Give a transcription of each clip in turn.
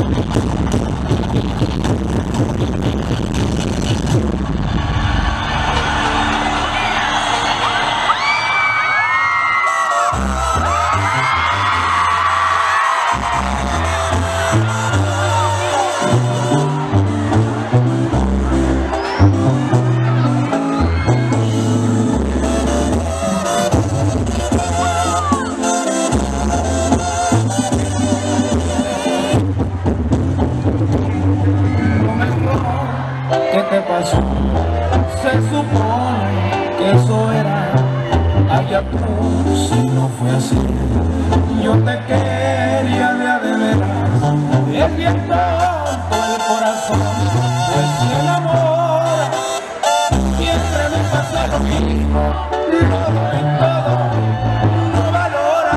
Se supone que eso era allá tú, si no fue así. Yo te quería de veras, es bien tonto el corazón, pues si el amor siempre me pasa lo mismo, lo doy todo, no valora.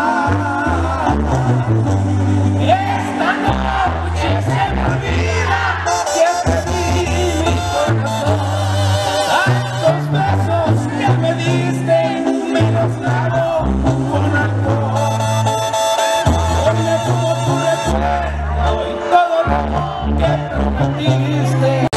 Esta noche se me olvida que te di mi corazón. Tantos besos que me diste, me los trago con alcohol. Oye, como tu recuerdo y todo lo que prometiste.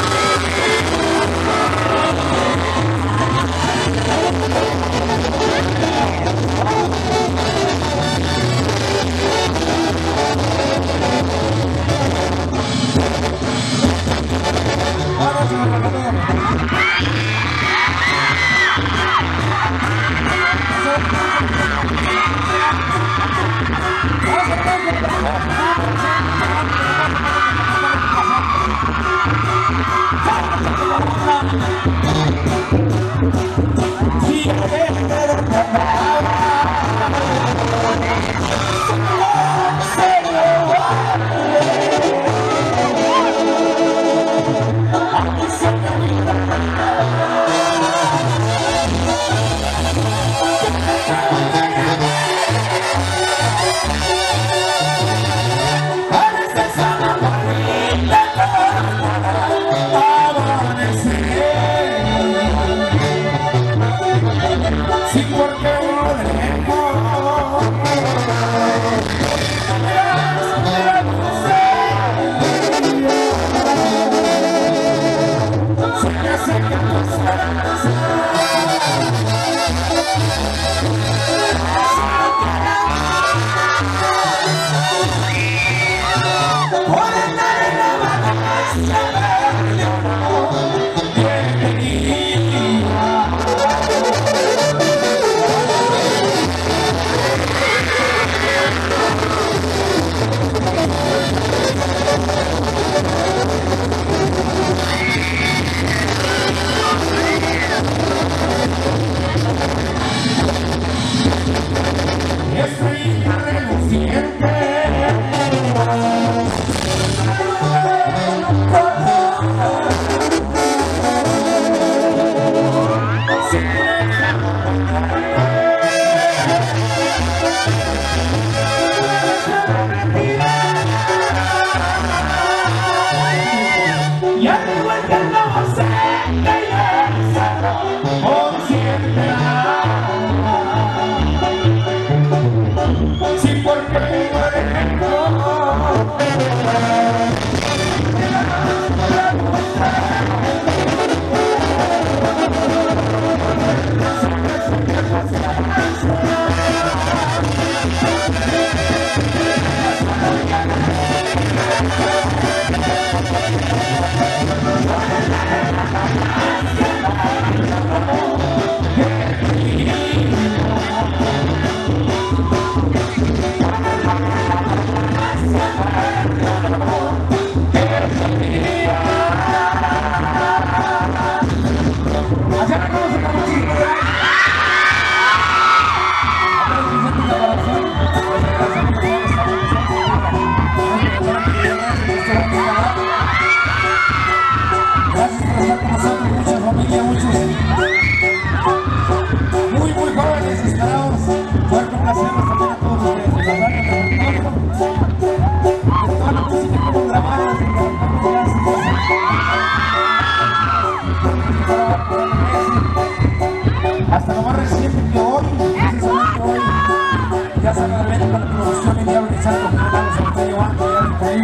Hasta lo más reciente que hoy, precisamente hoy, ya sale de venta la producción y diablo y santo que me la llevando ya de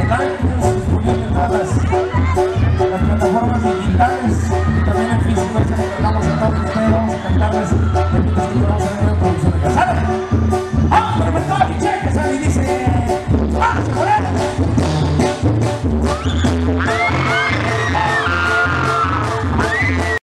en iTunes, disponible en todas las plataformas digitales.